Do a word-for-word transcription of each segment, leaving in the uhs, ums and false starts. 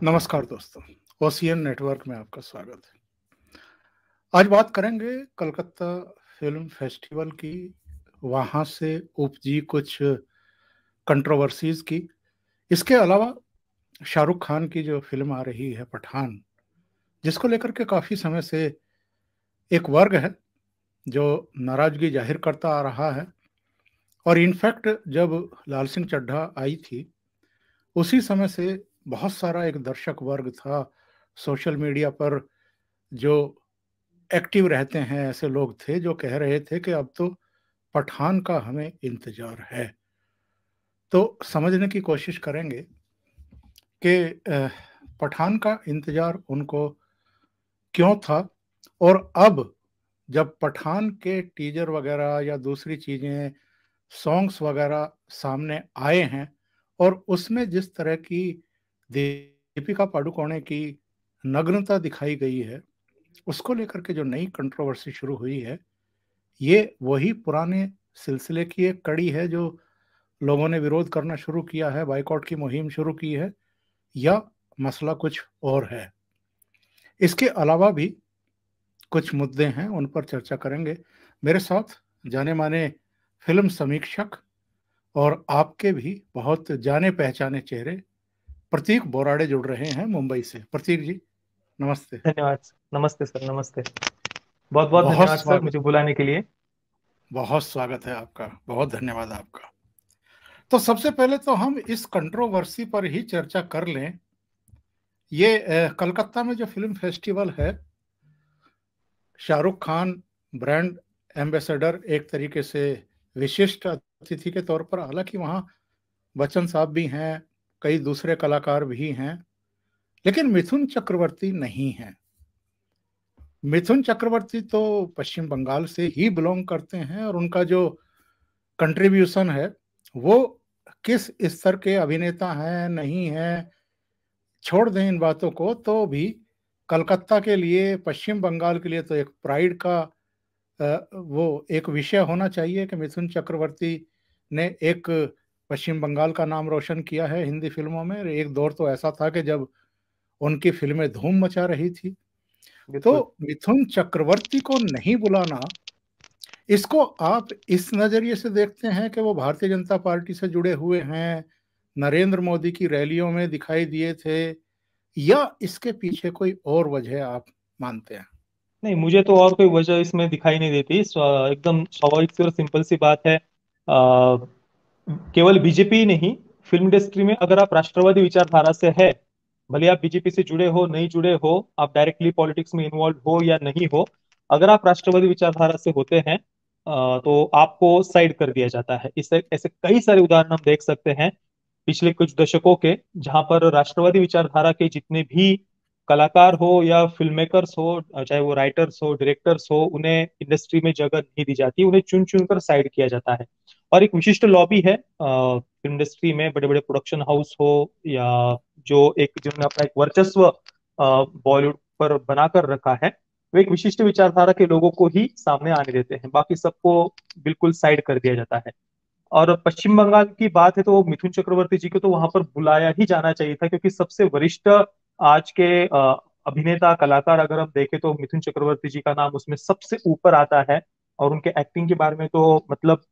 नमस्कार दोस्तों, ocean network में आपका स्वागत है। आज बात करेंगे कलकत्ता फिल्म फेस्टिवल की, वहाँ से उपजी कुछ कंट्रोवर्सीज की। इसके अलावा शाहरुख खान की जो फिल्म आ रही है पठान, जिसको लेकर के काफी समय से एक वर्ग है जो नाराजगी जाहिर करता आ रहा है। और इनफैक्ट जब लाल सिंह चड्ढा आई थी, उसी समय से बहुत सारा एक दर्शक वर्ग था सोशल मीडिया पर जो एक्टिव रहते हैं। ऐसे लोग थे जो कह रहे थे कि अब तो पठान का हमें इंतजार है। तो समझने की कोशिश करेंगे कि अ, पठान का इंतजार उनको क्यों था, और अब जब पठान के टीजर वगैरह या दूसरी चीजें, सॉन्ग्स वगैरह सामने आए हैं, और उसमें जिस तरह की दीपिका पादुकोणे की नग्नता दिखाई गई है, उसको लेकर के जो नई कंट्रोवर्सी शुरू हुई है, ये वही पुराने सिलसिले की एक कड़ी है जो लोगों ने विरोध करना शुरू किया है, बाइकआउट की मुहिम शुरू की है, या मसला कुछ और है। इसके अलावा भी कुछ मुद्दे हैं, उन पर चर्चा करेंगे। मेरे साथ जाने माने फिल्म समीक्षक और आपके भी बहुत जाने पहचाने चेहरे प्रतीक बोराड़े जुड़ रहे हैं मुंबई से। प्रतीक जी, नमस्ते। धन्यवाद सर। नमस्ते सर। नमस्ते। बहुत बहुत बहुत धन्यवाद सर स्वागत मुझे बुलाने के लिए। बहुत स्वागत है आपका, बहुत धन्यवाद आपका। तो सबसे पहले तो हम इस कंट्रोवर्सी पर ही चर्चा कर लें। ये अ, कलकत्ता में जो फिल्म फेस्टिवल है, शाहरुख खान ब्रांड एम्बेसडर एक तरीके से विशिष्ट अतिथि के तौर पर, हालांकि वहाँ बच्चन साहब भी हैं, कई दूसरे कलाकार भी हैं, लेकिन मिथुन चक्रवर्ती नहीं है। मिथुन चक्रवर्ती तो पश्चिम बंगाल से ही बिलोंग करते हैं, और उनका जो कंट्रीब्यूशन है वो किस स्तर के अभिनेता हैं नहीं हैं, छोड़ दें इन बातों को, तो भी कलकत्ता के लिए, पश्चिम बंगाल के लिए तो एक प्राइड का अ, वो एक विषय होना चाहिए कि मिथुन चक्रवर्ती ने एक पश्चिम बंगाल का नाम रोशन किया है हिंदी फिल्मों में। एक दौर तो ऐसा था कि जब उनकी फिल्में धूम मचा रही थी। तो बिल्कुल। मिथुन चक्रवर्ती को नहीं बुलाना, इसको आप इस नजरिए से देखते हैं कि वो भारतीय जनता पार्टी से जुड़े हुए हैं, नरेंद्र मोदी की रैलियों में दिखाई दिए थे, या इसके पीछे कोई और वजह आप मानते हैं? नहीं, मुझे तो और कोई वजह इसमें दिखाई नहीं देती। स्व- एकदम स्वाभाविक सी और सिंपल सी बात है। आ, केवल बीजेपी ही नहीं, फिल्म इंडस्ट्री में अगर आप राष्ट्रवादी विचारधारा से है, भले आप बीजेपी से जुड़े हो नहीं जुड़े हो, आप डायरेक्टली पॉलिटिक्स में इन्वॉल्व हो या नहीं हो, अगर आप राष्ट्रवादी विचारधारा से होते हैं आ, तो आपको साइड कर दिया जाता है। इससे ऐसे कई सारे उदाहरण हम देख सकते हैं पिछले कुछ दशकों के, जहां पर राष्ट्रवादी विचारधारा के जितने भी कलाकार हो या फिल्म मेकर्स हो, चाहे वो राइटर्स हो डायरेक्टर्स हो, उन्हें इंडस्ट्री में जगह नहीं दी जाती, उन्हें चुन चुन कर साइड किया जाता है। और एक विशिष्ट लॉबी है फिल्म इंडस्ट्री में, बड़े बड़े प्रोडक्शन हाउस हो या जो एक जिन्होंने अपना एक वर्चस्व बॉलीवुड पर बनाकर रखा है, वो एक विशिष्ट विचारधारा के लोगों को ही सामने आने देते हैं, बाकी सबको बिल्कुल साइड कर दिया जाता है। और पश्चिम बंगाल की बात है तो मिथुन चक्रवर्ती जी को तो वहां पर बुलाया ही जाना चाहिए था, क्योंकि सबसे वरिष्ठ आज के अ, अभिनेता कलाकार अगर हम देखें तो मिथुन चक्रवर्ती जी का नाम उसमें सबसे ऊपर आता है। और उनके एक्टिंग के बारे में तो मतलब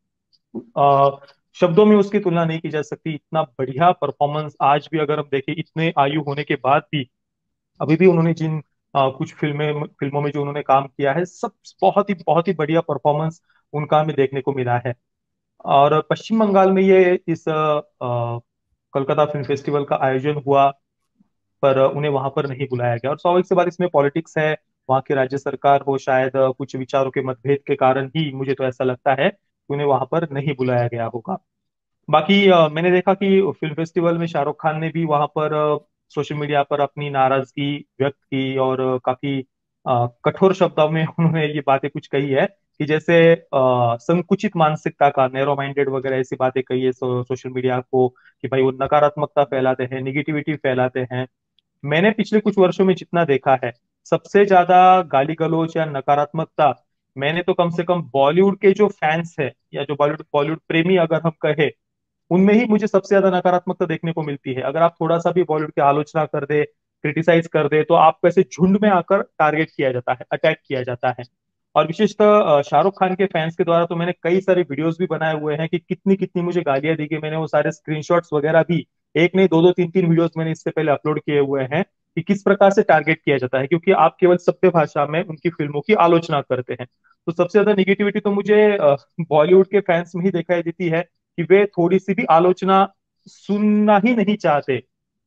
अ, शब्दों में उसकी तुलना नहीं की जा सकती। इतना बढ़िया परफॉर्मेंस आज भी अगर हम देखें, इतने आयु होने के बाद भी अभी भी उन्होंने जिन अ, कुछ फिल्में फिल्मों में जो उन्होंने काम किया है, सब बहुत ही बहुत ही बढ़िया परफॉर्मेंस उनका हमें देखने को मिला है। और पश्चिम बंगाल में ये इस अ, अ, कोलकाता फिल्म फेस्टिवल का आयोजन हुआ, पर उन्हें वहां पर नहीं बुलाया गया। और स्वाभाविक सी बात, इसमें पॉलिटिक्स है। वहां की राज्य सरकार हो, शायद अ, कुछ विचारों के मतभेद के कारण ही मुझे तो ऐसा लगता है कि उन्हें वहां पर नहीं बुलाया गया होगा। बाकी अ, मैंने देखा कि फिल्म फेस्टिवल में शाहरुख खान ने भी वहां पर सोशल मीडिया पर अपनी नाराजगी व्यक्त की, और अ, काफी अ, कठोर शब्दों में उन्होंने ये बातें कुछ कही है कि जैसे अ, संकुचित मानसिकता का, नैरो माइंडेड वगैरह ऐसी बातें कही है सो, सोशल मीडिया को, कि भाई वो नकारात्मकता फैलाते हैं, निगेटिविटी फैलाते हैं। मैंने पिछले कुछ वर्षों में जितना देखा है, सबसे ज्यादा गाली गलौज या नकारात्मकता मैंने तो कम से कम बॉलीवुड के जो फैंस है या जो बॉलीवुड बॉलीवुड प्रेमी अगर हम कहे, उनमें ही मुझे सबसे ज्यादा नकारात्मकता देखने को मिलती है। अगर आप थोड़ा सा भी बॉलीवुड की आलोचना कर दे, क्रिटिसाइज कर दे तो आपको ऐसे झुंड में आकर टारगेट किया जाता है, अटैक किया जाता है। और विशेषतः अ, शाहरुख खान के फैंस के द्वारा तो मैंने कई सारे वीडियोस भी बनाए हुए हैं कि कितनी कितनी मुझे गालियां दी गई। मैंने वो सारे स्क्रीनशॉट्स वगैरह भी, एक नहीं दो दो तीन तीन वीडियोस मैंने इससे पहले अपलोड किए हुए हैं कि किस प्रकार से टारगेट किया जाता है, क्योंकि आप केवल सभ्य भाषा में उनकी फिल्मों की आलोचना करते हैं। तो सबसे ज्यादा निगेटिविटी तो मुझे बॉलीवुड के फैंस में ही दिखाई देती है कि वे थोड़ी सी भी आलोचना सुनना ही नहीं चाहते।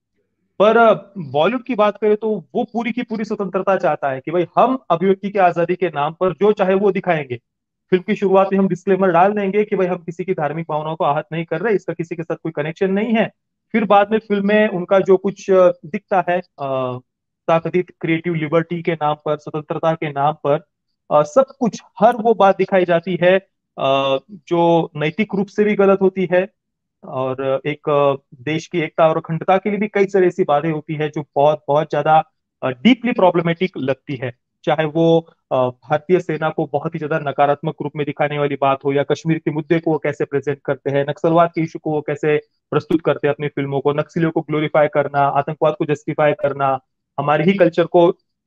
पर बॉलीवुड की बात करें तो वो पूरी की पूरी स्वतंत्रता चाहता है कि भाई हम अभिव्यक्ति की आजादी के नाम पर जो चाहे वो दिखाएंगे। फिल्म की शुरुआत में हम डिस्क्लेमर डाल देंगे कि भाई हम किसी की धार्मिक भावनाओं को आहत नहीं कर रहे, इसका किसी के साथ कोई कनेक्शन नहीं है। फिर बाद में फिल्म में उनका जो कुछ अ, दिखता है अ, तथाकथित क्रिएटिव लिबर्टी के नाम पर, स्वतंत्रता के नाम पर अ, सब कुछ हर वो बात दिखाई जाती है अ, जो नैतिक रूप से भी गलत होती है। और एक अ, देश की एकता और अखंडता के लिए भी कई सारी ऐसी बातें होती है जो बहुत बहुत ज्यादा डीपली प्रॉब्लमेटिक लगती है। चाहे वो अ, भारतीय सेना को बहुत ही ज्यादा नकारात्मक रूप में दिखाने वाली बात हो, या कश्मीर के मुद्दे को वो कैसे प्रेजेंट करते हैं, नक्सलवाद के इशू को वो कैसे प्रस्तुत करते हैं अपनी फिल्मों को, नक्सलियों को ग्लोरीफाई करना, आतंकवाद को जस्टिफाई करना, हमारे ही कल्चर को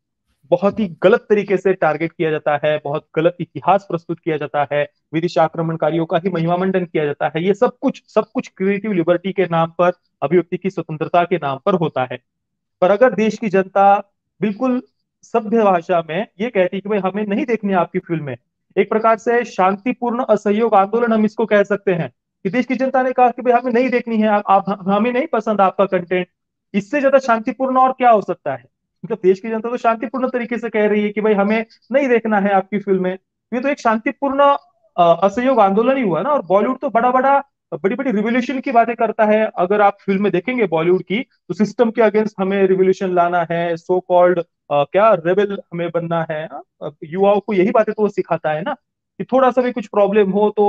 बहुत ही गलत तरीके से टारगेट किया जाता है, बहुत गलत इतिहास प्रस्तुत किया जाता है, विदेशी आक्रमणकारियों का ही महिमा मंडन किया जाता है। ये सब कुछ सब कुछ क्रिएटिव लिबर्टी के नाम पर, अभिव्यक्ति की स्वतंत्रता के नाम पर होता है। पर अगर देश की जनता बिल्कुल सभ्य भाषा में ये कहती है कि भाई हमें नहीं देखनी है आपकी फिल्में, एक प्रकार से शांतिपूर्ण असहयोग आंदोलन हम इसको कह सकते हैं, कि देश की जनता ने कहा कि भाई हमें नहीं देखनी है, आप, आप हमें नहीं पसंद आपका कंटेंट, इससे ज्यादा शांतिपूर्ण और क्या हो सकता है। मतलब देश की जनता तो शांतिपूर्ण तरीके से कह रही है कि भाई हमें नहीं देखना है आपकी फिल्में। ये तो एक शांतिपूर्ण अ, असहयोग आंदोलन ही हुआ ना। और बॉलीवुड तो बड़ा बड़ा बड़ी बड़ी रिवोल्यूशन की बातें करता है। अगर आप फिल्म में देखेंगे बॉलीवुड की, तो सिस्टम के अगेंस्ट हमें रिवोल्यूशन लाना है, सो कॉल्ड क्या रेबेल हमें बनना है। अ, युवाओं को यही बातें तो वो सिखाता है ना, कि थोड़ा सा भी कुछ प्रॉब्लम हो तो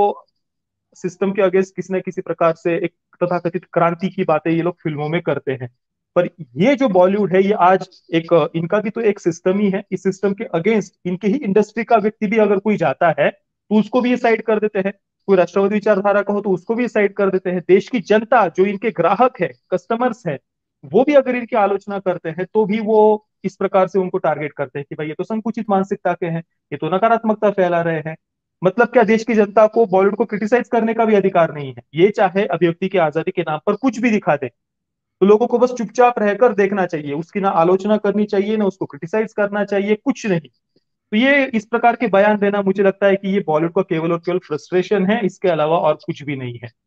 सिस्टम के अगेंस्ट किसी न किसी प्रकार से एक तथाकथित क्रांति की बातें ये लोग फिल्मों में करते हैं। पर ये जो बॉलीवुड है, ये आज एक अ, इनका भी तो एक सिस्टम ही है। इस सिस्टम के अगेंस्ट इनके ही इंडस्ट्री का व्यक्ति भी अगर कोई जाता है तो उसको भी ये साइड कर देते हैं। कोई राष्ट्रवादी विचारधारा का हो तो उसको भी ये साइड कर देते हैं। देश की जनता जो इनके ग्राहक है, कस्टमर्स है, वो भी अगर इनकी आलोचना करते हैं तो भी वो इस प्रकार से उनको टारगेट करते हैं कि भाई ये तो संकुचित मानसिकता के हैं, ये तो नकारात्मकता फैला रहे हैं। मतलब क्या देश की जनता को बॉलीवुड को क्रिटिसाइज करने का भी अधिकार नहीं है? ये चाहे अभिव्यक्ति की आजादी के नाम पर कुछ भी दिखा दे, तो लोगों को बस चुपचाप रहकर देखना चाहिए, उसकी ना आलोचना करनी चाहिए, ना उसको क्रिटिसाइज करना चाहिए, कुछ नहीं। तो ये इस प्रकार के बयान देना, मुझे लगता है कि ये बॉलीवुड का केवल और केवल फ्रस्ट्रेशन है, इसके अलावा और कुछ भी नहीं है।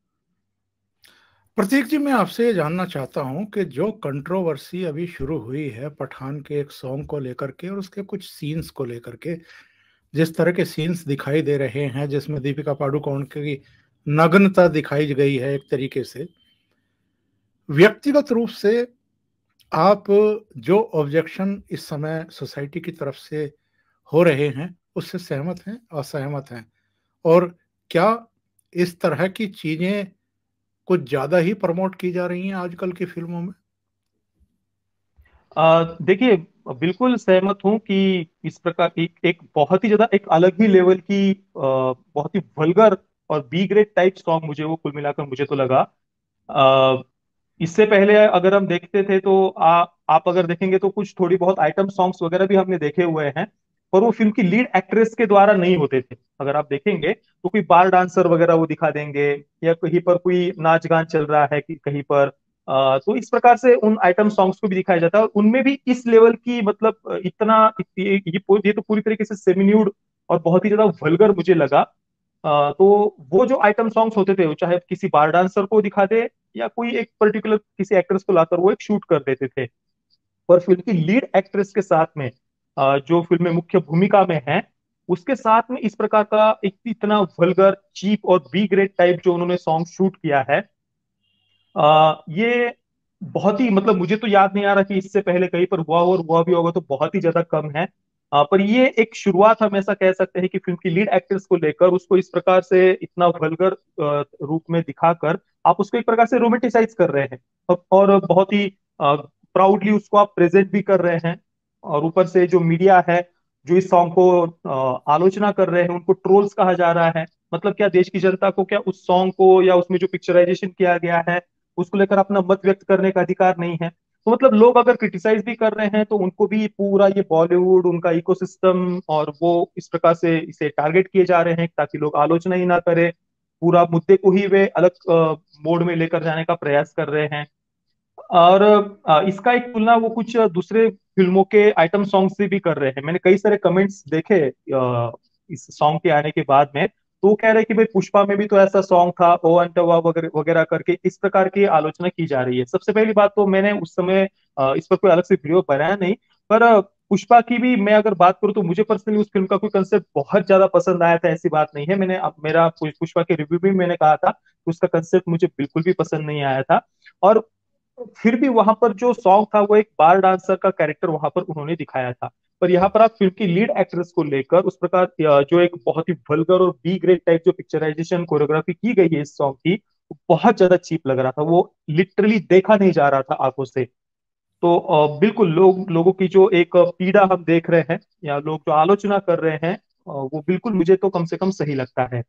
प्रतीक जी, मैं आपसे ये जानना चाहता हूं कि जो कंट्रोवर्सी अभी शुरू हुई है पठान के एक सॉन्ग को लेकर के और उसके कुछ सीन्स को लेकर के, जिस तरह के सीन्स दिखाई दे रहे हैं जिसमें दीपिका पादुकोण की नग्नता दिखाई गई है एक तरीके से, व्यक्तिगत रूप से आप जो ऑब्जेक्शन इस समय सोसाइटी की तरफ से हो रहे हैं उससे सहमत हैं, असहमत हैं? और क्या इस तरह की चीजें कुछ ज्यादा ही प्रमोट की जा रही हैं आजकल की फिल्मों में? आ, देखिए, बिल्कुल सहमत हूं कि इस प्रकार एक, एक बहुत ही ज्यादा एक अलग ही लेवल की आ, बहुत ही वल्गर और बी ग्रेड टाइप सॉन्ग मुझे वो कुल मिलाकर मुझे तो लगा। आ, इससे पहले अगर हम देखते थे तो आ, आप अगर देखेंगे तो कुछ थोड़ी बहुत आइटम सॉन्ग्स वगैरह भी हमने देखे हुए हैं, पर वो फिल्म की लीड एक्ट्रेस के द्वारा नहीं होते थे। अगर आप देखेंगे तो कोई बार डांसर वगैरह वो दिखा देंगे, या कहीं पर कोई नाच गान चल रहा है कि कहीं पर अ, तो इस प्रकार से उन आइटम सॉन्ग्स को भी दिखाया जाता है। और उनमें भी इस लेवल की मतलब अ, इतना ये ये, ये तो पूरी तरीके से सेमिन्यूड और बहुत ही ज्यादा वल्गर मुझे लगा। अ, तो वो जो आइटम सॉन्ग्स होते थे, वो चाहे किसी बार डांसर को दिखा दे या कोई एक पर्टिकुलर किसी एक्ट्रेस को लाकर वो एक शूट कर देते थे। पर फिल्म की लीड एक्ट्रेस के साथ में अ, जो फिल्म में मुख्य भूमिका में है, उसके साथ में इस प्रकार का एक इतना वल्गर, चीप और बी ग्रेड टाइप जो उन्होंने सॉन्ग शूट किया है, आ, ये बहुत ही मतलब मुझे तो याद नहीं आ रहा कि इससे पहले कहीं पर हुआ हो, और हुआ भी होगा तो बहुत ही ज्यादा कम है। आ, पर ये एक शुरुआत हम ऐसा कह सकते हैं कि फिल्म की लीड एक्ट्रेस को लेकर उसको इस प्रकार से इतना वल्गर रूप में दिखाकर आप उसको एक प्रकार से रोमांटिसाइज कर रहे हैं, और और बहुत ही प्राउडली उसको आप प्रेजेंट भी कर रहे हैं। और ऊपर से जो मीडिया है जो इस सॉन्ग को अ, आलोचना कर रहे हैं, उनको ट्रोल्स कहा जा रहा है। मतलब क्या देश की जनता को क्या उस सॉन्ग को या उसमें जो पिक्चराइजेशन किया गया है उसको लेकर अपना मत व्यक्त करने का अधिकार नहीं है? तो मतलब लोग अगर क्रिटिसाइज भी कर रहे हैं तो उनको भी पूरा ये बॉलीवुड उनका इकोसिस्टम और वो इस प्रकार से इसे टारगेट किए जा रहे हैं ताकि लोग आलोचना ही ना करें, पूरा मुद्दे को ही वे अलग मोड में लेकर जाने का प्रयास कर रहे हैं। और अ, इसका एक तुलना वो कुछ दूसरे फिल्मों के आइटम सॉन्ग से भी कर रहे हैं। मैंने कई सारे कमेंट्स देखे अ, इस सॉन्ग के आने के बाद में, तो वो कह रहे हैं कि भाई पुष्पा में भी तो ऐसा सॉन्ग था, ओ अंटवा वगैरह वगैरह करके इस प्रकार की आलोचना की जा रही है। सबसे पहली बात तो मैंने उस समय अ, इस पर कोई अलग से वीडियो बनाया नहीं, पर अ, पुष्पा की भी मैं अगर बात करूं तो मुझे पर्सनली उस फिल्म का कोई कंसेप्ट बहुत ज्यादा पसंद आया था, ऐसी बात नहीं है। मैंने अब मेरा पुष्पा के रिव्यू भी मैंने कहा था कि उसका कंसेप्ट मुझे बिल्कुल भी पसंद नहीं आया था। और फिर भी वहां पर जो सॉन्ग था वो एक बार डांसर का कैरेक्टर वहां पर उन्होंने दिखाया था। पर यहाँ पर आप फिल्म की लीड एक्ट्रेस को लेकर उस प्रकार अ, जो एक बहुत ही वल्गर और बी ग्रेड टाइप जो पिक्चराइजेशन कोरियोग्राफी की गई है इस सॉन्ग की, वो बहुत ज्यादा चीप लग रहा था। वो लिटरली देखा नहीं जा रहा था आंखों से। तो अ, बिल्कुल लोग लोगों की जो एक पीड़ा हम देख रहे हैं या लोग जो आलोचना कर रहे हैं, अ, वो बिल्कुल मुझे तो कम से कम सही लगता है।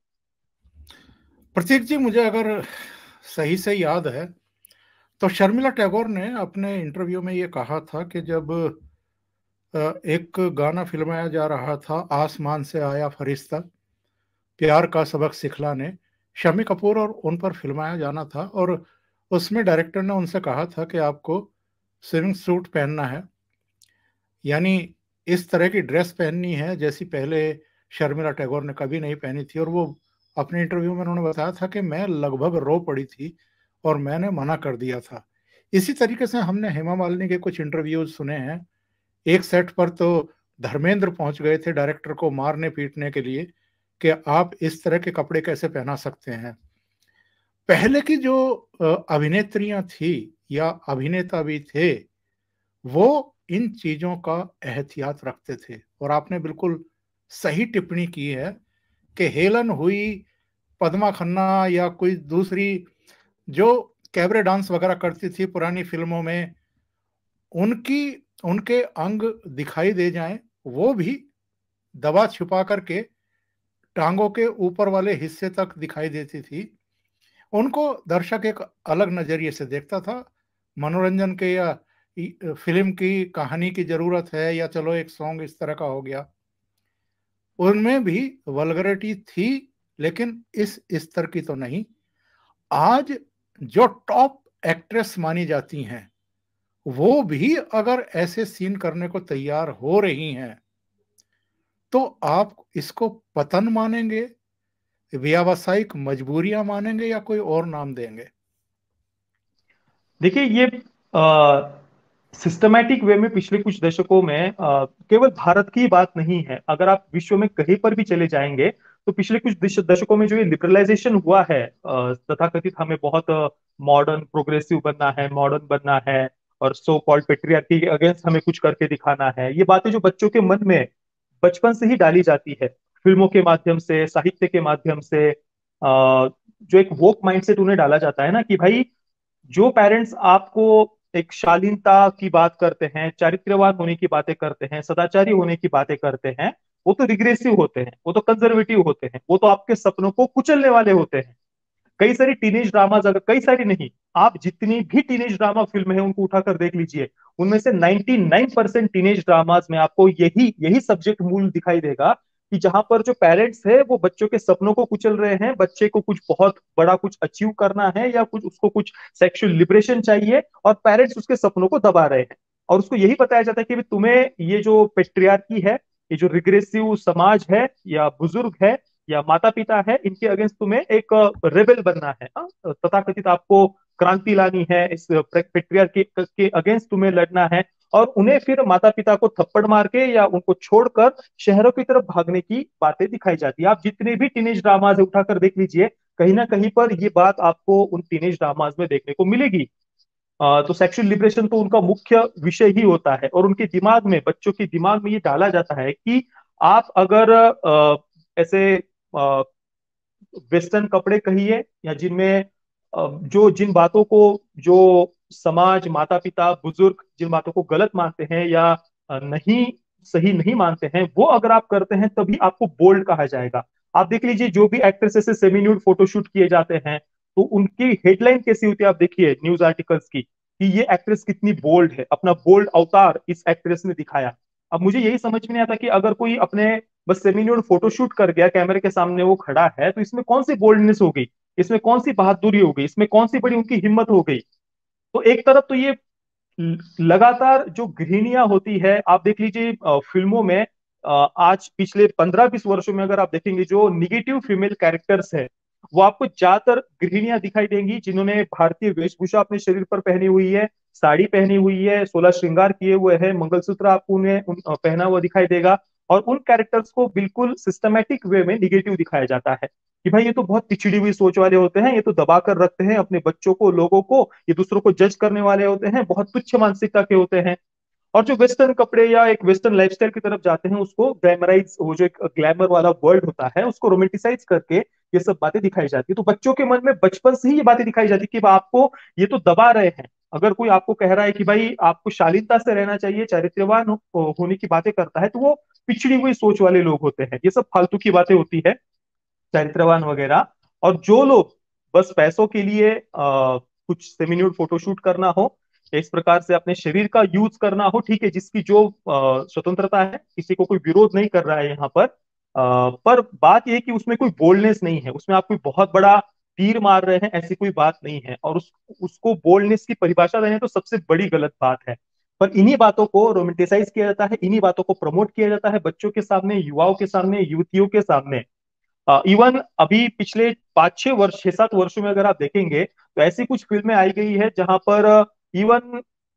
प्रतीक जी, मुझे अगर सही से याद है तो शर्मिला टैगोर ने अपने इंटरव्यू में ये कहा था कि जब अ, एक गाना फिल्माया जा रहा था, आसमान से आया फरिश्ता, प्यार का सबक सिखलाने, शम्मी कपूर और उन पर फिल्माया जाना था, और उसमें डायरेक्टर ने उनसे कहा था कि आपको स्विमिंग सूट पहनना है, यानी इस तरह की ड्रेस पहननी है जैसी पहले शर्मिला टैगोर ने कभी नहीं पहनी थी। और वो अपने इंटरव्यू में उन्होंने बताया था कि मैं लगभग रो पड़ी थी और मैंने मना कर दिया था। इसी तरीके से हमने हेमा मालिनी के कुछ इंटरव्यूज सुने हैं। एक सेट पर तो धर्मेंद्र पहुंच गए थे डायरेक्टर को मारने पीटने के लिए कि आप इस तरह के कपड़े कैसे पहना सकते हैं। पहले की जो अभिनेत्रियां थी या अभिनेता भी थे, वो इन चीजों का एहतियात रखते थे। और आपने बिल्कुल सही टिप्पणी की है कि हेलन हुई, पद्मा खन्ना या कोई दूसरी जो कैबरे डांस वगैरह करती थी पुरानी फिल्मों में, उनकी उनके अंग दिखाई दे जाएं, वो भी दबा छुपा करके टांगों के ऊपर वाले हिस्से तक दिखाई देती थी। उनको दर्शक एक अलग नजरिए से देखता था। मनोरंजन के या फिल्म की कहानी की जरूरत है, या चलो एक सॉन्ग इस तरह का हो गया, उनमें भी वल्गरिटी थी, लेकिन इस स्तर की तो नहीं। आज जो टॉप एक्ट्रेस मानी जाती हैं, वो भी अगर ऐसे सीन करने को तैयार हो रही हैं, तो आप इसको पतन मानेंगे, व्यावसायिक मजबूरियां मानेंगे, या कोई और नाम देंगे? देखिए ये सिस्टमैटिक वे में पिछले कुछ दशकों में अ, केवल भारत की बात नहीं है, अगर आप विश्व में कहीं पर भी चले जाएंगे तो पिछले कुछ दश- दशकों में जो ये लिबरलाइजेशन हुआ है, तथाकथित हमें बहुत मॉडर्न प्रोग्रेसिव बनना है, मॉडर्न बनना है और सो कॉल्ड पेट्रियार्की के अगेंस्ट हमें कुछ करके दिखाना है, ये बातें जो बच्चों के मन में बचपन से ही डाली जाती है फिल्मों के माध्यम से, साहित्य के माध्यम से, अ, जो एक वोक माइंडसेट उन्हें डाला जाता है ना कि भाई जो पेरेंट्स आपको एक शालीनता की बात करते हैं, चारित्र्यवान होने की बातें करते हैं, सदाचारी होने की बातें करते हैं, वो तो रिग्रेसिव होते हैं, वो तो कंजर्वेटिव होते हैं, वो तो आपके सपनों को कुचलने वाले होते हैं। कई सारी टीनेज ड्रामाज, अगर कई सारी नहीं, आप जितनी भी टीनेज ड्रामा फिल्म है उनको उठाकर देख लीजिए, उनमें से निन्यानवे परसेंट परसेंट टीनेज ड्रामाज में आपको यही यही सब्जेक्ट मूल दिखाई देगा कि जहां पर जो पेरेंट्स है वो बच्चों के सपनों को कुचल रहे हैं, बच्चे को कुछ बहुत बड़ा कुछ अचीव करना है या कुछ उसको कुछ सेक्सुअल लिबरेशन चाहिए, और पेरेंट्स उसके सपनों को दबा रहे हैं। और उसको यही बताया जाता है कि भी तुम्हें ये जो पेट्रियार्की है, ये जो रिग्रेसिव समाज है या बुजुर्ग है या माता पिता है, इनके अगेंस्ट तुम्हें एक रेबेल बनना है, हाँ? तथाकथित आपको क्रांति लानी है, इस पेट्रियार्की के अगेंस्ट तुम्हें लड़ना है। और उन्हें फिर माता पिता को थप्पड़ मार के या उनको छोड़कर शहरों की तरफ भागने की बातें दिखाई जाती है। आप जितने भी टीनेज ड्रामाज उठाकर देख लीजिए, कहीं ना कहीं पर ये बात आपको उन टीनेज ड्रामाज में देखने को मिलेगी। अ, तो सेक्सुअल लिबरेशन तो उनका मुख्य विषय ही होता है, और उनके दिमाग में, बच्चों के दिमाग में ये डाला जाता है कि आप अगर अ, ऐसे वेस्टर्न कपड़े कहिए या जिनमें अ, जो जिन बातों को, जो समाज, माता पिता, बुजुर्ग जिन बातों को गलत मानते हैं या अ, नहीं, सही नहीं मानते हैं, वो अगर आप करते हैं तभी आपको बोल्ड कहा जाएगा। आप देख लीजिए जो भी एक्ट्रेसेस से सेमी न्यूड फोटोशूट किए जाते हैं, तो उनकी हेडलाइन कैसी होती है आप देखिए न्यूज आर्टिकल्स की, कि ये एक्ट्रेस कितनी बोल्ड है, अपना बोल्ड अवतार इस एक्ट्रेस ने दिखाया। अब मुझे यही समझ में नहीं आता कि अगर कोई अपने बस सेमी न्यूड फोटोशूट कर गया, कैमरे के सामने वो खड़ा है, तो इसमें कौन सी बोल्डनेस हो गई, इसमें कौन सी बहादुरी हो गई, इसमें कौन सी बड़ी उनकी हिम्मत हो गई। तो एक तरफ तो ये लगातार जो गृहिणियां होती है, आप देख लीजिए अ, फिल्मों में, अ, आज पिछले पंद्रह बीस वर्षों में अगर आप देखेंगे जो निगेटिव फीमेल कैरेक्टर्स है, वो आपको ज्यादातर गृहिणियां दिखाई देंगी जिन्होंने भारतीय वेशभूषा अपने शरीर पर पहनी हुई है, साड़ी पहनी हुई है, सोलह श्रृंगार किए हुए है, मंगलसूत्र आपको उन्हें उन, अ, पहना हुआ दिखाई देगा। और उन कैरेक्टर्स को बिल्कुल सिस्टमेटिक वे में निगेटिव दिखाया जाता है कि भाई ये तो बहुत पिछड़ी हुई सोच वाले होते हैं, ये तो दबा कर रखते हैं अपने बच्चों को, लोगों को, ये दूसरों को जज करने वाले होते हैं, बहुत तुच्छ मानसिकता के होते हैं। और जो वेस्टर्न कपड़े या एक वेस्टर्न लाइफस्टाइल की तरफ जाते हैं, उसको ग्लैमराइज, वो जो एक ग्लैमर वाला वर्ल्ड होता है उसको रोमेंटिसाइज करके ये सब बातें दिखाई जाती है। तो बच्चों के मन में बचपन से ही ये बातें दिखाई जाती है कि आपको ये तो दबा रहे हैं। अगर कोई आपको कह रहा है कि भाई आपको शालीनता से रहना चाहिए, चारित्र्यवान हो, होने की बातें करता है, तो वो पिछड़ी हुई सोच वाले लोग होते हैं। ये सब फालतू की बातें होती है, चरित्रवान वगैरह। और जो लोग बस पैसों के लिए आ, कुछ सेमिन्यूड फोटोशूट करना हो, या इस प्रकार से अपने शरीर का यूज करना हो, ठीक है, जिसकी जो अ, स्वतंत्रता है, किसी को कोई विरोध नहीं कर रहा है यहाँ पर। आ, पर बात यह है कि उसमें कोई बोल्डनेस नहीं है, उसमें आप कोई बहुत बड़ा तीर मार रहे हैं, ऐसी कोई बात नहीं है। और उस उसको बोल्डनेस की परिभाषा देने तो सबसे बड़ी गलत बात है। पर इन्हीं बातों को रोमेंटिसाइज किया जाता है, इन्हीं बातों को प्रमोट किया जाता है बच्चों के सामने, युवाओं के सामने, युवतियों के सामने। इवन अभी पिछले पाँच छह वर्ष, छह सात वर्षों में अगर आप देखेंगे तो ऐसी कुछ फिल्में आई गई है जहां पर इवन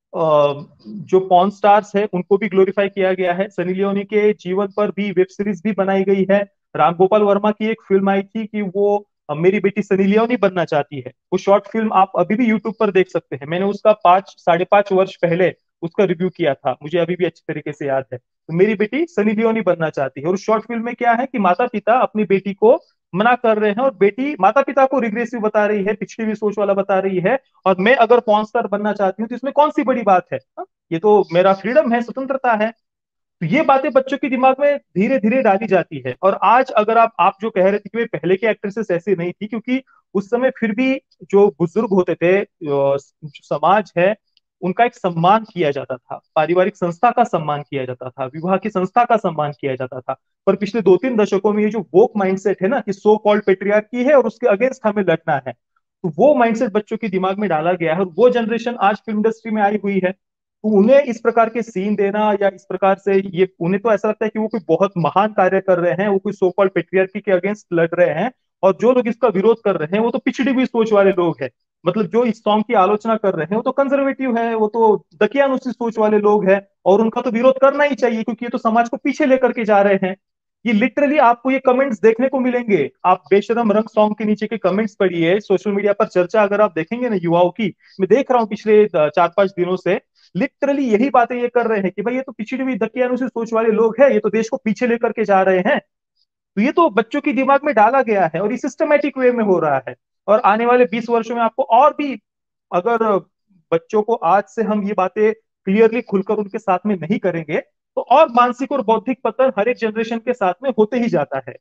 जो पॉर्न स्टार्स है उनको भी ग्लोरीफाई किया गया है, सनी लियोनी के जीवन पर भी वेब सीरीज भी बनाई गई है। राम गोपाल वर्मा की एक फिल्म आई थी कि वो अ, मेरी बेटी सनी लियोनी बनना चाहती है। वो शॉर्ट फिल्म आप अभी भी यूट्यूब पर देख सकते हैं, मैंने उसका पांच साढ़े पांच वर्ष पहले उसका रिव्यू किया था, मुझे अभी भी अच्छी तरीके से याद है। तो मेरी बेटी सनी लियोनी बनना चाहती है, और उस शॉर्ट फिल्म में क्या है कि माता पिता अपनी बेटी को मना कर रहे हैं, और बेटी माता पिता को रिग्रेसिव बता रही है, पिछड़ी हुई सोच वाला बता रही है। और मैं अगर पॉर्न स्टार बनना चाहती हूँ तो इसमें कौन सी बड़ी बात है, हा? ये तो मेरा फ्रीडम है, स्वतंत्रता है। तो ये बातें बच्चों के दिमाग में धीरे धीरे डाली जाती है। और आज अगर आप आप जो कह रहे थे कि वे पहले की एक्ट्रेसेस ऐसी नहीं थी, क्योंकि उस समय फिर भी जो बुजुर्ग होते थे, अ, जो समाज है, उनका एक सम्मान किया जाता था, पारिवारिक संस्था का सम्मान किया जाता था, विवाह की संस्था का सम्मान किया जाता था। पर पिछले दो तीन दशकों में ये जो वोक माइंडसेट है ना, कि सो कॉल्ड पेट्रियार्की है और उसके अगेंस्ट हमें लड़ना है, तो वो माइंडसेट बच्चों के दिमाग में डाला गया है। और वो जनरेशन आज फिल्म इंडस्ट्री में आई हुई है, तो उन्हें इस प्रकार के सीन देना या इस प्रकार से, ये उन्हें तो ऐसा लगता है कि वो कोई बहुत महान कार्य कर रहे हैं, वो कोई सो कॉल्ड पेट्रियार्की के अगेंस्ट लड़ रहे हैं। और जो लोग इसका विरोध कर रहे हैं वो तो पिछड़ी हुई सोच वाले लोग हैं। मतलब जो इस सॉन्ग की आलोचना कर रहे हैं वो तो कंजर्वेटिव है, वो तो दकियानुसी सोच वाले लोग हैं, और उनका तो विरोध करना ही चाहिए, क्योंकि ये तो समाज को पीछे लेकर के जा रहे हैं। ये लिटरली आपको ये कमेंट्स देखने को मिलेंगे। आप बेशरम रंग सॉन्ग के नीचे के कमेंट्स पढ़िए, सोशल मीडिया पर चर्चा अगर आप देखेंगे ना युवाओं की, मैं देख रहा हूँ पिछले अ, चार पांच दिनों से, लिटरली यही बातें ये कर रहे हैं कि भाई ये तो पिछड़ी हुई दकियानुसी सोच वाले लोग हैं, ये तो देश को पीछे लेकर के जा रहे हैं। तो ये तो बच्चों के दिमाग में डाला गया है, और ये सिस्टमेटिक वे में हो रहा है। और आने वाले बीस वर्षों में आपको और भी, अगर बच्चों को आज से हम ये बातें क्लियरली खुलकर उनके साथ में नहीं करेंगे, तो और मानसिक और बौद्धिक पतन हर एक जनरेशन के साथ में होते ही जाता है।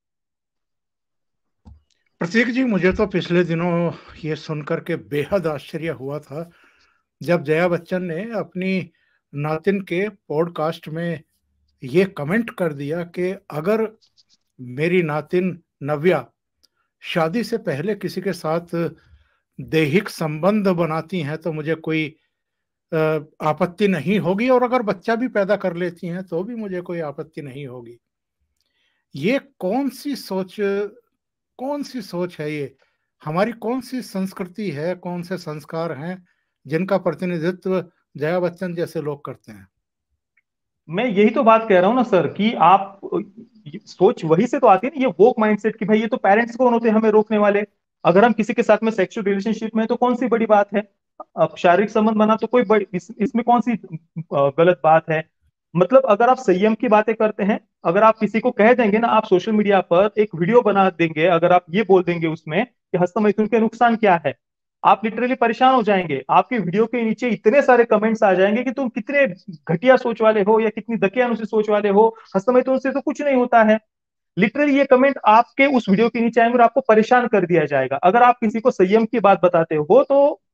प्रतीक जी, मुझे तो पिछले दिनों ये सुनकर के बेहद आश्चर्य हुआ था जब जया बच्चन ने अपनी नातिन के पॉडकास्ट में ये कमेंट कर दिया कि अगर मेरी नातिन नव्या शादी से पहले किसी के साथ दैहिक संबंध बनाती हैं तो मुझे कोई आपत्ति नहीं होगी, और अगर बच्चा भी पैदा कर लेती हैं तो भी मुझे कोई आपत्ति नहीं होगी। ये कौन सी सोच कौन सी सोच है ये? हमारी कौन सी संस्कृति है, कौन से संस्कार हैं जिनका प्रतिनिधित्व जया बच्चन जैसे लोग करते हैं? मैं यही तो बात कह रहा हूँ ना सर, कि आप, सोच वही से तो आती है ना, ये वोक माइंडसेट की भाई ये तो पेरेंट्स कौन होते हैं हमें रोकने वाले। अगर हम किसी के साथ में सेक्सुअल रिलेशनशिप में हैं, तो कौन सी बड़ी बात है। अब शारीरिक संबंध बना तो कोई बड़ी, इस, इसमें कौन सी अ, गलत बात है। मतलब अगर आप संयम की बातें करते हैं, अगर आप किसी को कह देंगे ना, आप सोशल मीडिया पर एक वीडियो बना देंगे, अगर आप ये बोल देंगे उसमें कि हस्तमैथुन के नुकसान क्या है, आप लिटरली परेशान हो जाएंगे। आपके वीडियो के नीचे इतने सारे कमेंट्स आ जाएंगे कि तुम कितने घटिया सोच वाले हो, या कितनी दकियानुसी सोच वाले हो, हस्तमैथुन से तो कुछ नहीं होता है। लिटरली ये कमेंट आपके उस वीडियो के नीचे आएंगे और आपको परेशान कर दिया जाएगा। अगर आप किसी को संयम की बात बताते हो तो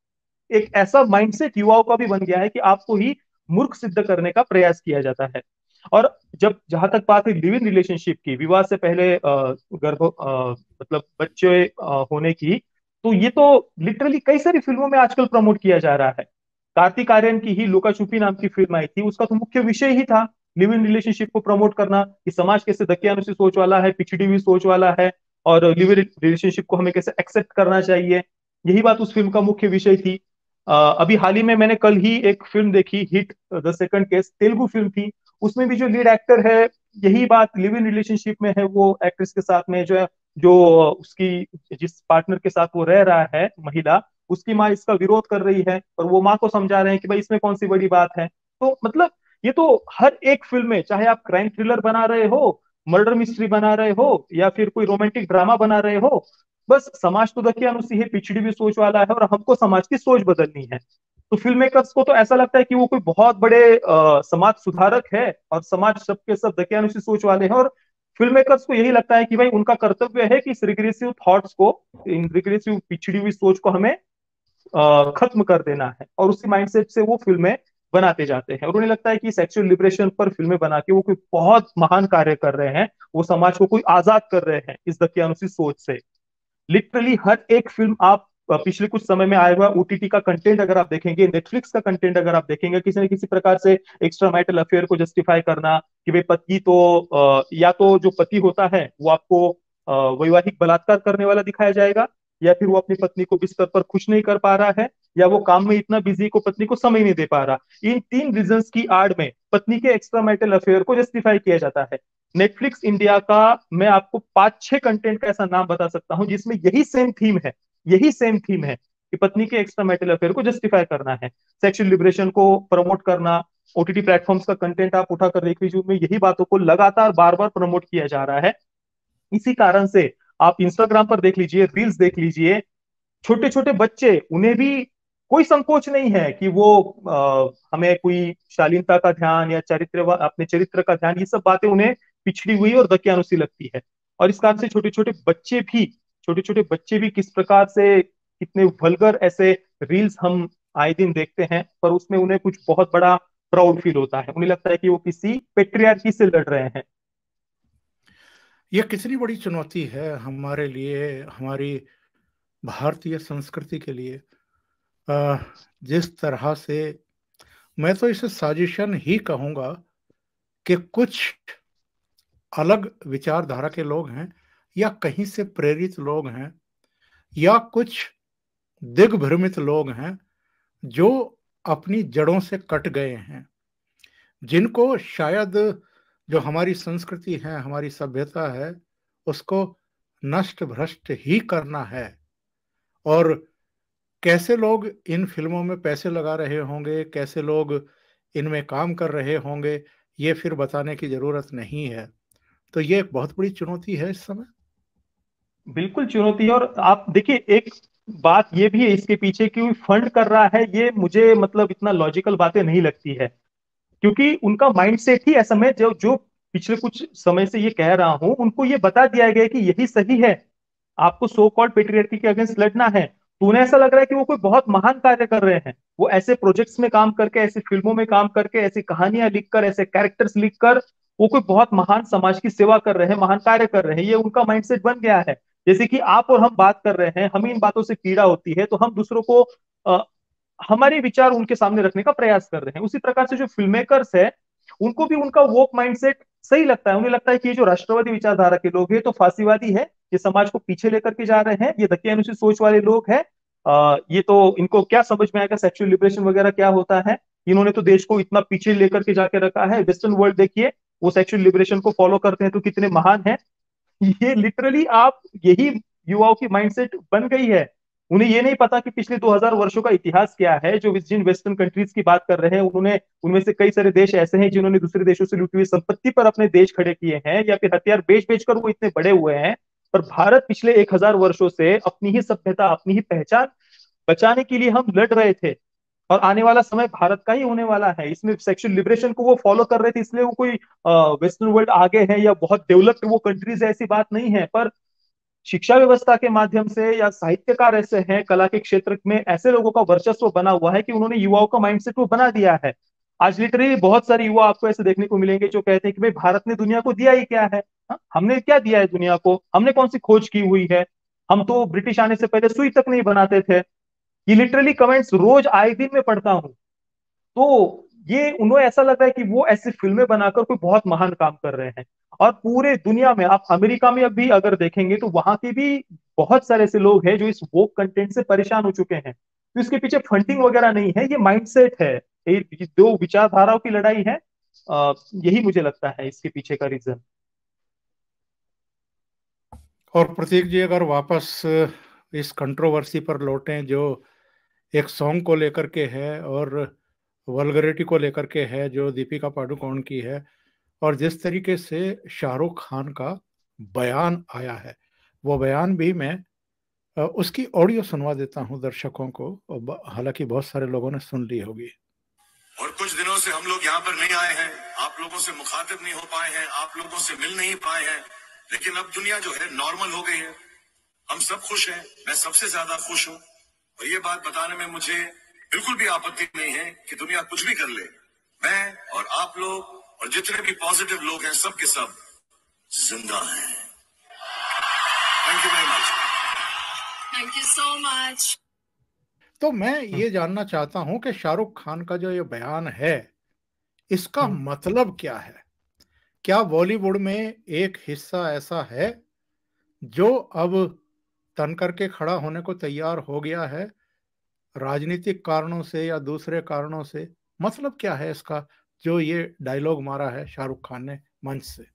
एक ऐसा माइंडसेट युवाओं का भी बन गया है कि आपको ही मूर्ख सिद्ध करने का प्रयास किया जाता है। और जब जहां तक बात है लिव इन रिलेशनशिप की, विवाह से पहले अ, गर्भ अ, मतलब बच्चे अ, होने की, तो ये तो लिटरली कई सारी फिल्मों में आजकल प्रमोट किया जा रहा है। कार्तिक आर्यन की ही लुका छुपी नाम की फिल्म आई थी, उसका तो मुख्य विषय ही था लिव इन रिलेशनशिप को प्रमोट करना, कि समाज कैसे दकियानुसी सोच वाला है, पिछड़ी हुई सोच वाला है, और लिव इन रिलेशनशिप को हमें कैसे एक्सेप्ट करना चाहिए। यही बात उस फिल्म का मुख्य विषय थी। अ, अभी हाल ही में मैंने कल ही एक फिल्म देखी, hit the second case, Telugu film थी। उसमें भी जो लीड एक्टर है, यही बात लिव इन रिलेशनशिप में है, वो एक्ट्रेस के साथ में जो है, जो उसकी जिस पार्टनर के साथ वो रह रहा है महिला, उसकी माँ इसका विरोध कर रही है, और वो माँ को समझा रहे हैं कि भाई इसमें कौन सी बड़ी बात है। तो मतलब ये तो हर एक फिल्म में, चाहे आप क्राइम थ्रिलर बना रहे हो, मर्डर मिस्ट्री बना रहे हो, या फिर कोई रोमांटिक ड्रामा बना रहे हो, बस समाज तो दकियानुसी है, पिछड़ी हुई सोच वाला है, और हमको समाज की सोच बदलनी है। तो फिल्म मेकर्स को तो ऐसा लगता है कि वो कोई बहुत बड़े अ, समाज सुधारक है, और समाज सबके सब दकियानुसी सोच वाले हैं, और फिल्म मेकर्स को यही लगता है कि भाई उनका कर्तव्य है कि इस रिग्रेसिव थॉट्स को, इन रिग्रेसिव पिछड़ी हुई सोच को हमें अ, खत्म कर देना है, और उसी माइंडसेट से वो फिल्में बनाते जाते हैं, और उन्हें लगता है कि सेक्सुअल लिबरेशन पर फिल्में बना के वो कोई बहुत महान कार्य कर रहे हैं, वो समाज को कोई आजाद कर रहे हैं इस दकियानुसी सोच से। लिटरली हर एक फिल्म आप अ, पिछले कुछ समय में आया हुआ ओटीटी का कंटेंट अगर आप देखेंगे, नेटफ्लिक्स का कंटेंट अगर आप देखेंगे, किसी न किसी प्रकार से एक्स्ट्रा मैरिटल अफेयर को जस्टिफाई करना, कि भाई पति तो अ, या तो जो पति होता है वो आपको अ, वैवाहिक बलात्कार करने वाला दिखाया जाएगा, या फिर वो अपनी पत्नी को बिस्तर पर खुश नहीं कर पा रहा है, या वो काम में इतना बिजी को पत्नी को समय नहीं दे पा रहा। इन तीन रीजंस की आड़ में पत्नी के एक्स्ट्रा मैरिटल अफेयर को जस्टिफाई किया जाता है। नेटफ्लिक्स इंडिया का मैं आपको पांच छह कंटेंट का ऐसा नाम बता सकता हूं जिसमें यही सेम थीम है, यही सेम थीम है कि पत्नी के एक्स्ट्रा मैरिटल अफेयर को जस्टिफाई करना है, सेक्सुअल लिबरेशन को प्रमोट करना। ओटीटी प्लेटफॉर्म्स का कंटेंट आप उठाकर देख लीजिए, उनमें यही बातों को लगातार बार बार प्रमोट किया जा रहा है। इसी कारण से आप इंस्टाग्राम पर देख लीजिए, रील्स देख लीजिए, छोटे छोटे बच्चे, उन्हें भी कोई संकोच नहीं है कि वो आ, हमें कोई शालीनता का ध्यान या चरित्र, अपने चरित्र का ध्यान, ये सब बातें उन्हें पिछड़ी हुई और दकियानुसी लगती है। और इस कारण से छोटे छोटे बच्चे भी छोटे छोटे बच्चे भी किस प्रकार से, कितने वल्गर ऐसे रील्स हम आए दिन देखते हैं, पर उसमें उन्हें कुछ बहुत बड़ा प्राउड फील होता है, उन्हें लगता है कि वो किसी पेट्रियार्की से लड़ रहे हैं। यह कितनी बड़ी चुनौती है हमारे लिए, हमारी भारतीय संस्कृति के लिए। अ, जिस तरह से, मैं तो इसे साजिशन ही कहूंगा, कि कुछ अलग विचारधारा के लोग हैं, या कहीं से प्रेरित लोग हैं, या कुछ दिग्भ्रमित लोग हैं, जो अपनी जड़ों से कट गए हैं, जिनको शायद जो हमारी संस्कृति है, हमारी सभ्यता है, उसको नष्ट भ्रष्ट ही करना है। और कैसे लोग इन फिल्मों में पैसे लगा रहे होंगे, कैसे लोग इनमें काम कर रहे होंगे, ये फिर बताने की जरूरत नहीं है। तो ये एक बहुत बड़ी चुनौती है इस समय। बिल्कुल चुनौती है। और आप देखिए, एक बात ये भी है इसके पीछे कि फंड कर रहा है, ये मुझे मतलब इतना लॉजिकल बातें नहीं लगती है, क्योंकि उनका माइंडसेट ही ऐसा, मैं जो जो पिछले कुछ समय से ये कह रहा हूं, उनको ये बता दिया गया है कि यही सही है, आपको सो कॉल्ड पेट्रियर्की के अगेंस्ट लड़ना है। तो उन्हें ऐसा लग रहा है कि वो कोई बहुत महान कार्य कर रहे हैं, वो ऐसे प्रोजेक्ट्स में काम करके, ऐसी फिल्मों में काम करके, ऐसी कहानियां लिखकर, ऐसे कैरेक्टर्स लिखकर वो कोई बहुत महान समाज की सेवा कर रहे हैं, महान कार्य कर रहे हैं, ये उनका माइंडसेट बन गया है। जैसे कि आप और हम बात कर रहे हैं, हमें इन बातों से पीड़ा होती है, तो हम दूसरों को अ, हमारे विचार उनके सामने रखने का प्रयास कर रहे हैं। उसी प्रकार से जो फिल्म मेकर्स है, उनको भी उनका वोक माइंडसेट सही लगता है। उन्हें लगता है कि ये जो राष्ट्रवादी विचारधारा के लोग हैं तो फांसीवादी है, ये समाज को पीछे लेकर के जा रहे हैं, ये दकियानुसी सोच वाले लोग हैं। आ, ये तो इनको क्या समझ में आएगा सेक्सुअल लिबरेशन वगैरह क्या होता है। इन्होंने तो देश को इतना पीछे लेकर के जाके रखा है, वेस्टर्न वर्ल्ड देखिए, वो सेक्सुअल लिबरेशन को फॉलो करते हैं तो कितने महान है। ये लिटरली आप, यही युवाओं की माइंडसेट बन गई है। उन्हें ये नहीं पता कि पिछले दो हज़ार वर्षों का इतिहास क्या है। जो जिन वेस्टर्न कंट्रीज की बात कर रहे हैं, उन्होंने, उनमें से कई सारे देश ऐसे हैं जिन्होंने दूसरे देशों से लूटी हुई संपत्ति पर अपने देश खड़े किए हैं, या फिर हथियार बेच बेच कर वो इतने बड़े हुए हैं। पर भारत पिछले एक हजार वर्षों से अपनी ही सभ्यता, अपनी ही पहचान बचाने के लिए हम लड़ रहे थे। और आने वाला समय भारत का ही होने वाला है। इसमें सेक्सुअल लिबरेशन को वो फॉलो कर रहे थे, इसलिए वो कोई वेस्टर्न वर्ल्ड आगे है या बहुत डेवलप्ड वो कंट्रीज है, ऐसी बात नहीं है। पर शिक्षा व्यवस्था के माध्यम से या साहित्यकार ऐसे हैं, कला के क्षेत्र में ऐसे लोगों का वर्चस्व बना हुआ है कि उन्होंने युवाओं का माइंडसेट वो बना दिया है। आज लिटरली बहुत सारे युवा आपको ऐसे देखने को मिलेंगे जो कहते हैं कि भाई भारत ने दुनिया को दिया ही क्या है। हाँ? हमने क्या दिया है दुनिया को, हमने कौन सी खोज की हुई है, हम तो ब्रिटिश आने से पहले सुई तक नहीं बनाते थे। ये लिटरली कमेंट्स रोज आए दिन में पढ़ता हूँ। तो ये उन्हें ऐसा लग रहा है कि वो ऐसी फिल्में बनाकर कोई बहुत महान काम कर रहे हैं। और पूरे दुनिया में आप अमेरिका में अभी अगर देखेंगे तो वहां के भी बहुत सारे ऐसे लोग हैं जो इस वोक कंटेंट से परेशान हो चुके हैं। तो इसके पीछे फंडिंग वगैरह नहीं है, ये माइंडसेट है, ये दो विचारधाराओं की लड़ाई है। अ, यही मुझे लगता है इसके पीछे का रीजन। और प्रतीक जी, अगर वापस इस कंट्रोवर्सी पर लौटें जो एक सॉन्ग को लेकर के है और वल्गरिटी को लेकर के है जो दीपिका पादुकोण की है, और जिस तरीके से शाहरुख खान का बयान आया है, वो बयान भी मैं अ, उसकी ऑडियो सुनवा देता हूं दर्शकों को। ब- हालांकि बहुत सारे लोगों ने सुन ली होगी। और कुछ दिनों से हम लोग यहाँ पर नहीं आए हैं, आप लोगों से मुखातिब नहीं हो पाए हैं, आप लोगों से मिल नहीं पाए हैं, लेकिन अब दुनिया जो है नॉर्मल हो गई है। हम सब खुश हैं, मैं सबसे ज्यादा खुश हूँ। और ये बात बताने में मुझे बिल्कुल भी आपत्ति नहीं है कि दुनिया कुछ भी कर ले, मैं और आप लोग और जितने भी पॉजिटिव लोग हैं सब के सब जिंदा हैं। Thank you very much. Thank you so much. तो मैं ये जानना चाहता हूं कि शाहरुख खान का जो ये बयान है, इसका मतलब क्या है? क्या बॉलीवुड में एक हिस्सा ऐसा है जो अब तन करके खड़ा होने को तैयार हो गया है, राजनीतिक कारणों से या दूसरे कारणों से? मतलब क्या है इसका जो ये डायलॉग मारा है शाहरुख खान ने मंच से?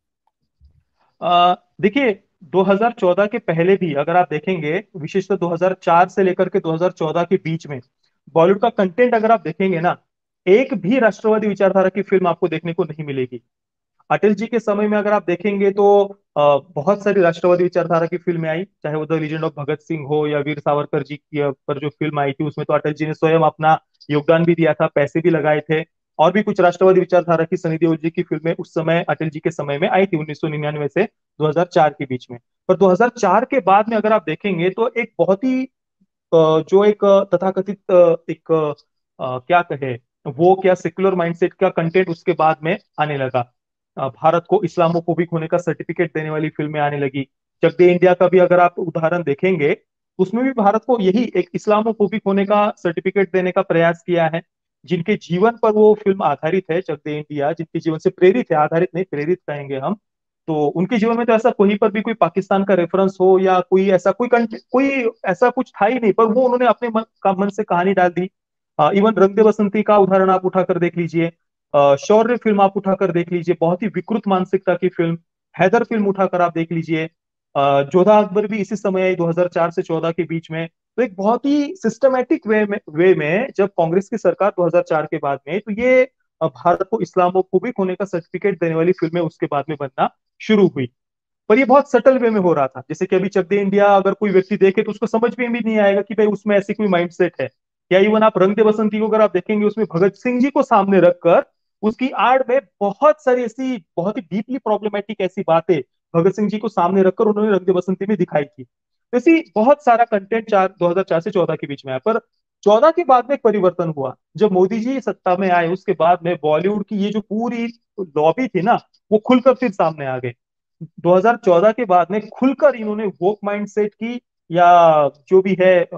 अ, देखिए, दो हज़ार चौदह के पहले भी अगर आप देखेंगे, विशेषतः दो हज़ार चार से लेकर के दो हज़ार चौदह के बीच में बॉलीवुड का कंटेंट अगर आप देखेंगे ना, एक भी राष्ट्रवादी विचारधारा की फिल्म आपको देखने को नहीं मिलेगी। अटल जी के समय में अगर आप देखेंगे तो अ, बहुत सारी राष्ट्रवादी विचारधारा की फिल्में आई, चाहे वो the legend of Bhagat Singh हो या वीर सावरकर जी की अ, पर जो फिल्म आई थी, उसमें तो अटल जी ने स्वयं अपना योगदान भी दिया था, पैसे भी लगाए थे। और भी कुछ राष्ट्रवादी विचारधारा की सनी देओल जी की फिल्में उस समय अटल जी के समय में आई थी, उन्नीस सौ निन्यानवे से दो हज़ार चार के बीच में। पर दो हज़ार चार के बाद में अगर आप देखेंगे तो एक बहुत ही अ, जो एक अ, तथाकथित अ, एक अ, क्या कहे, वो क्या सेक्युलर माइंडसेट का कंटेंट उसके बाद में आने लगा। अ, भारत को इस्लामोफोबिक होने का सर्टिफिकेट देने वाली फिल्में आने लगी। चक दे इंडिया का भी अगर आप उदाहरण देखेंगे, उसमें भी भारत को यही एक इस्लामोफोबिक होने का सर्टिफिकेट देने का प्रयास किया है। जिनके जीवन पर वो फिल्म आधारित है, चक दे इंडिया, जिनके जीवन से प्रेरित है, आधारित नहीं प्रेरित कहेंगे हम, तो उनके जीवन में तो ऐसा कहीं पर भी कोई पाकिस्तान का रेफरेंस हो या कोई ऐसा कोई कंट- कोई ऐसा कुछ था ही नहीं, पर वो उन्होंने अपने मन का मन से कहानी डाल दी। इवन रंग दे बसंती का उदाहरण आप उठाकर देख लीजिए, अ, शौर्य फिल्म आप उठाकर देख लीजिए, बहुत ही विकृत मानसिकता की फिल्म। हैदर फिल्म उठाकर आप देख लीजिए, अ, जोधा अकबर भी इसी समय आई दो हज़ार चार से चौदह के बीच में। तो एक बहुत ही सिस्टमेटिक वे में वे में जब कांग्रेस की सरकार दो हज़ार चार के बाद में, तो ये अ, भारत को इस्लामोफोबिक होने का सर्टिफिकेट देने वाली फिल्में उसके बाद में बनना शुरू हुई। पर ये बहुत सटल वे में हो रहा था, जैसे कि अभी चक दे इंडिया अगर कोई व्यक्ति देखे तो उसको समझ में भी नहीं आएगा कि भाई उसमें ऐसी कोई माइंडसेट है। या इवन आप रंग दे बसंती को अगर आप देखेंगे, उसमें भगत सिंह जी को सामने रखकर उसकी आड़ में बहुत सारी ऐसी बहुत ही डीपली प्रॉब्लमेटिक ऐसी बातें भगत सिंह जी को सामने रखकर उन्होंने रंग दे बसंती में दिखाई थी। तो ऐसी बहुत सारा कंटेंट चार दो हजार चार से चौदह के बीच में आया। पर चौदह के बाद में एक परिवर्तन हुआ, जब मोदी जी सत्ता में आए उसके बाद में बॉलीवुड की ये जो पूरी लॉबी थी ना, वो खुलकर फिर सामने आ गई। दो हज़ार चौदह के बाद में खुलकर इन्होंने वोक माइंडसेट की या जो भी है अ,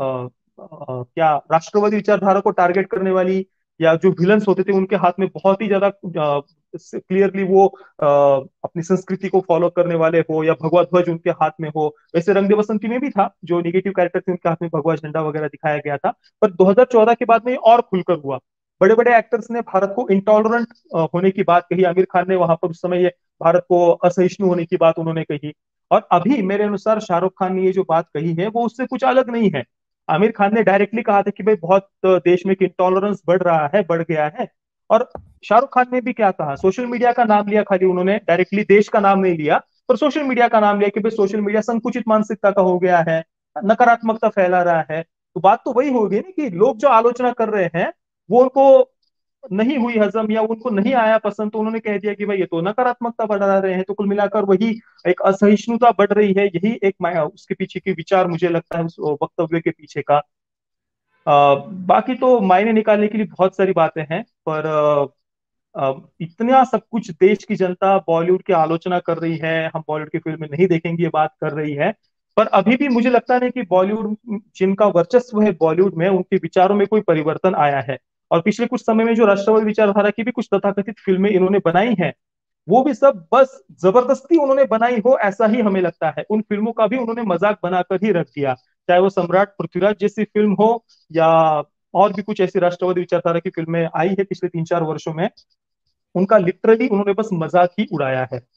अ, क्या राष्ट्रवादी विचारधारा को टारगेट करने वाली या जो विलन्स होते थे उनके हाथ में बहुत ही ज्यादा क्लियरली वो अ, अपनी संस्कृति को फॉलो करने वाले हो या भगवा ध्वज उनके हाथ में हो। वैसे रंग दे बसंती में भी था, जो निगेटिव कैरेक्टर थे उनके हाथ में भगवा झंडा वगैरह दिखाया गया था। पर दो हज़ार चौदह के बाद में और खुलकर हुआ। बड़े बड़े एक्टर्स ने भारत को इंटॉलरेंट होने की बात कही, आमिर खान ने वहां पर उस समय ये भारत को असहिष्णु होने की बात उन्होंने कही। और अभी मेरे अनुसार शाहरुख खान ने ये जो बात कही है वो उससे कुछ अलग नहीं है। आमिर खान ने डायरेक्टली कहा था कि भाई बहुत देश में इंटॉलरेंस बढ़ रहा है, बढ़ गया है। और शाहरुख खान ने भी क्या कहा, सोशल मीडिया का नाम लिया, खाली उन्होंने डायरेक्टली देश का नाम नहीं लिया, पर सोशल मीडिया का नाम लिया कि भाई सोशल मीडिया संकुचित मानसिकता का हो गया है, नकारात्मकता फैला रहा है। तो बात तो वही होगी ना कि लोग जो आलोचना कर रहे हैं वो उनको नहीं हुई हजम या उनको नहीं आया पसंद, तो उन्होंने कह दिया कि भाई ये तो नकारात्मकता बढ़ा रहे हैं। तो कुल मिलाकर वही एक असहिष्णुता बढ़ रही है, यही एक मा- उसके पीछे की विचार मुझे लगता है उस वक्तव्य के पीछे का। आ, बाकी तो मायने निकालने के लिए बहुत सारी बातें हैं, पर अ, इतना सब कुछ देश की जनता बॉलीवुड की आलोचना कर रही है, हम बॉलीवुड की फिल्में नहीं देखेंगे ये बात कर रही है, पर अभी भी मुझे लगता नहीं कि बॉलीवुड, जिनका वर्चस्व है बॉलीवुड में, उनके विचारों में कोई परिवर्तन आया है। और पिछले कुछ समय में जो राष्ट्रवादी विचारधारा की भी कुछ तथाकथित फिल्में इन्होंने बनाई हैं, वो भी सब बस जबरदस्ती उन्होंने बनाई हो ऐसा ही हमें लगता है। उन फिल्मों का भी उन्होंने मजाक बनाकर ही रख दिया, चाहे वो सम्राट पृथ्वीराज जैसी फिल्म हो या और भी कुछ ऐसी राष्ट्रवादी विचारधारा की फिल्में आई है पिछले तीन चार वर्षों में, उनका लिटरली उन्होंने बस मजाक ही उड़ाया है।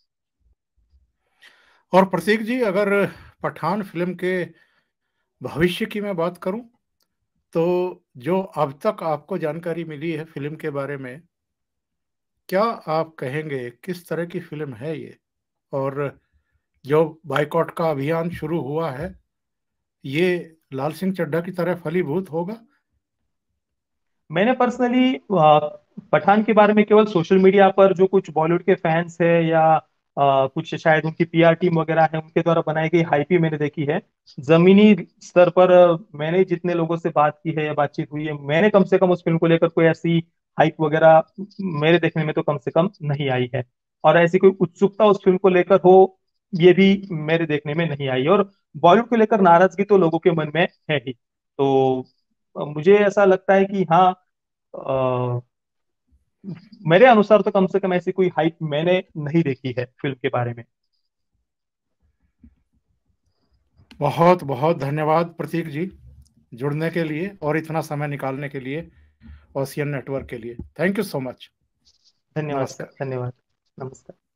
और प्रतीक जी, अगर पठान फिल्म के भविष्य की मैं बात करूं, तो जो अब तक आपको जानकारी मिली है फिल्म के बारे में, क्या आप कहेंगे किस तरह की फिल्म है ये? और जो बाइकॉट का अभियान शुरू हुआ है, ये लाल सिंह चड्ढा की तरह फलीभूत होगा? मैंने पर्सनली पठान के बारे में केवल सोशल मीडिया पर जो कुछ बॉलीवुड के फैंस है या अ, कुछ शायद उनकी पीआर टीम वगैरह है उनके द्वारा बनाई गई हाइप ही मैंने देखी है। जमीनी स्तर पर अ, मैंने जितने लोगों से बात की है या बातचीत हुई है, मैंने कम से कम उस फिल्म को लेकर कोई ऐसी हाइप वगैरह मेरे देखने में तो कम से कम नहीं आई है। और ऐसी कोई उत्सुकता उस फिल्म को लेकर हो, ये भी मेरे देखने में नहीं आई। और बॉलीवुड को लेकर नाराजगी तो लोगों के मन में है ही। तो अ, मुझे ऐसा लगता है कि हाँ, अ, मेरे अनुसार तो कम से कम ऐसी कोई हाइप मैंने नहीं देखी है फिल्म के बारे में। बहुत बहुत धन्यवाद प्रतीक जी, जुड़ने के लिए और इतना समय निकालने के लिए ओशियन नेटवर्क के लिए। Thank you so much. धन्यवाद सर, नमस्कार। धन्यवाद। नमस्कार।